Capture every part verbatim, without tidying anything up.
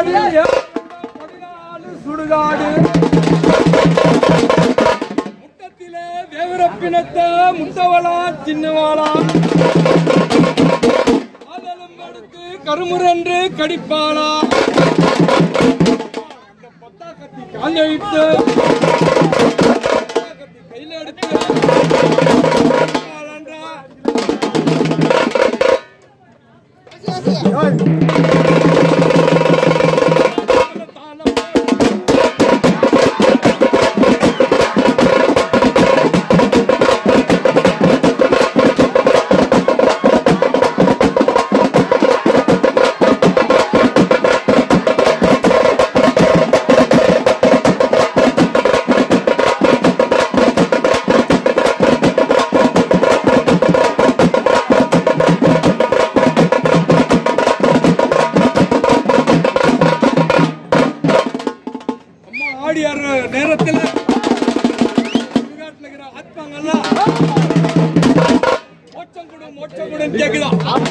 சுடுகாடு முட்டத்திலே தேவரப்பினத்த முட்டவளா சின்னவாளா அதலும் எடுத்து கருமுரன்று கடிப்பாளா பத்தா கத்தி காலையிட்டு கையில எடுத்து நேரத்தில் மோட்சம் கொடு மோட்சம் கொடு கேக்குதா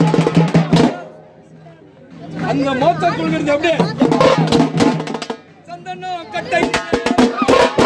அந்த மோட்சம் கொடுக்கிறது அப்படியே சந்தனம் கட்டை